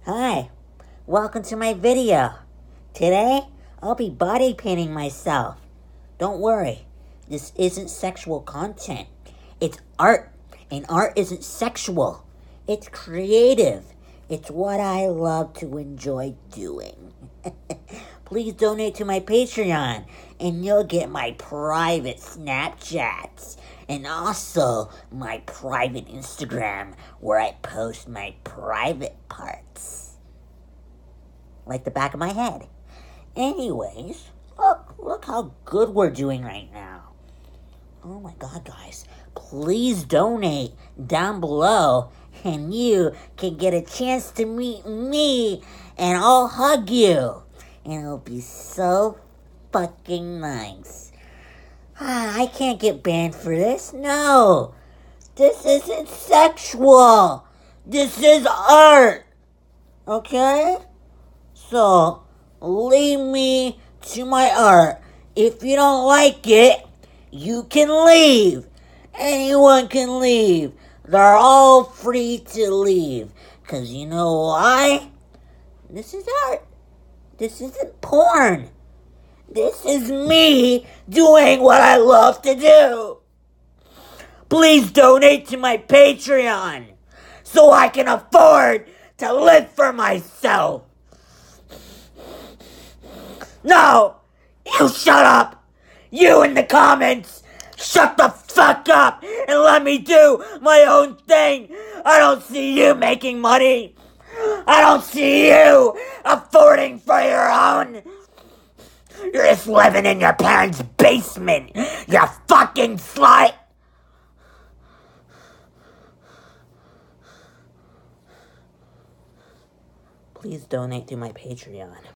Hi, welcome to my video. Today, I'll be body painting myself. Don't worry, this isn't sexual content. It's art, and art isn't sexual. It's creative. It's what I love to enjoy doing. Please donate to my Patreon, and you'll get my private Snapchats, and also my private Instagram, where I post my private parts. Like the back of my head. Anyways, look how good we're doing right now. Oh my god, guys. Please donate down below, and you can get a chance to meet me, and I'll hug you. And it'll be so fucking nice. I can't get banned for this. No. This isn't sexual. This is art. Okay? So, leave me to my art. If you don't like it, you can leave. Anyone can leave. They're all free to leave. Because you know why? This is art. This isn't porn. This is me doing what I love to do. Please donate to my Patreon so I can afford to live for myself. No! You shut up! You in the comments! Shut the fuck up and let me do my own thing! I don't see you making money! I don't see you affording for your own! You're just living in your parents' basement! You fucking slut! Please donate to my Patreon.